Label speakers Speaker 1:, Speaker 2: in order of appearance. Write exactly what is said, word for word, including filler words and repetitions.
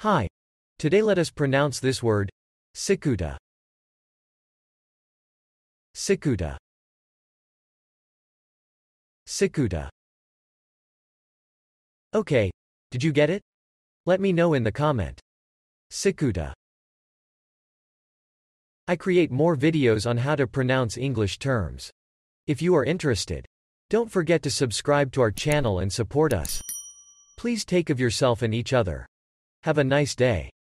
Speaker 1: Hi. Today let us pronounce this word, Cicuta. Cicuta. Cicuta. Okay, did you get it? Let me know in the comment. Cicuta. I create more videos on how to pronounce English terms. If you are interested, don't forget to subscribe to our channel and support us. Please take of yourself and each other. Have a nice day.